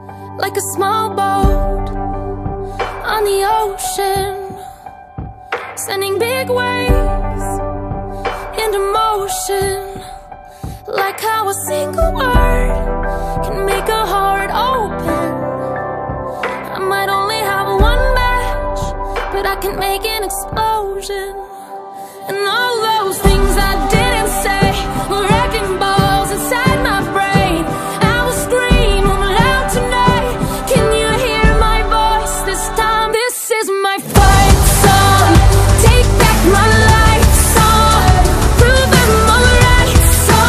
like a small boat on the ocean, sending big waves into motion. Like how a single word can make a heart open. I might only have one match, but I can make an explosion. And all those things I didn't say were wrecking balls inside my brain. I will scream loud tonight. Can you hear my voice this time? This is my fight song. Take back my life song. Prove I'm alright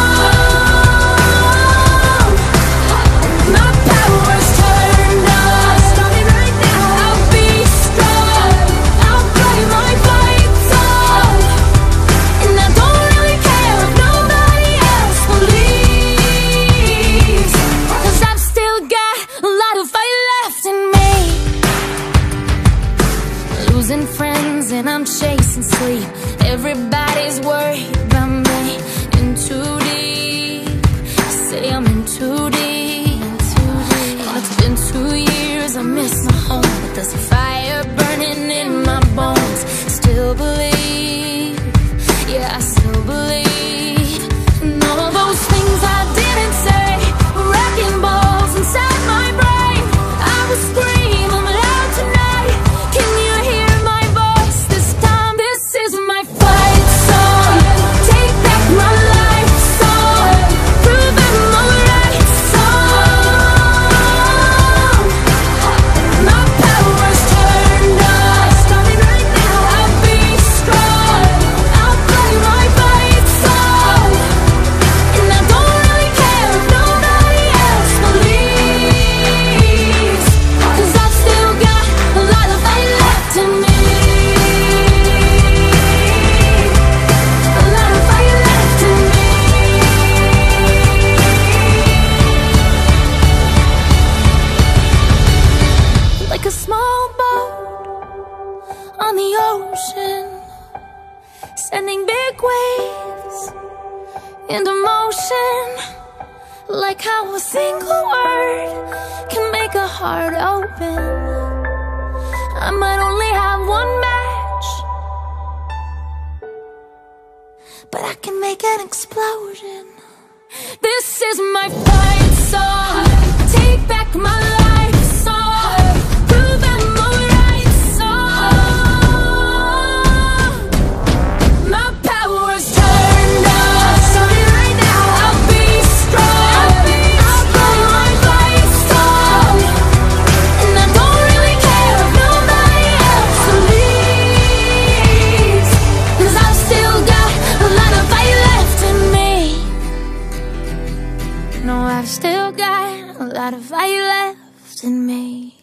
song. My power's turned on. Starting right now. I'll be strong. I'll play my fight song. And I don't really care if nobody else believes, 'cause I've still got a lot of fight left in me. Losing friends and I'm chasing sleep. Everybody's worried about me. In too deep. Say I'm in too deep. And it's been 2 years, I miss my home, but there's a fire burning in my bones. Still believe, yeah, I still believe. And all those things I didn't say were wrecking balls inside my brain. I will scream loud tonight. Can you hear my voice this time? This is my fight song. Take back my life song. Prove I'm alright song. My power's turned on. Starting right now. I'll be strong. I'll play my fight song. And I don't really care if nobody else believes, 'cause I've still got a lot of fight left in me. A lot of fight left in me. Like a small boat on the ocean, sending big waves into motion. Like how a single word can make a heart open. I might only have one match, but I can make an explosion. This is my fight song. Take back my life song. Prove I'm alright song. My power's turned on. Starting right now. I'll be strong. I'll play my fight song. And I don't really care if nobody else believes, 'cause I've still got a lot of fight left in me. No, I've still got a lot of fight left in me.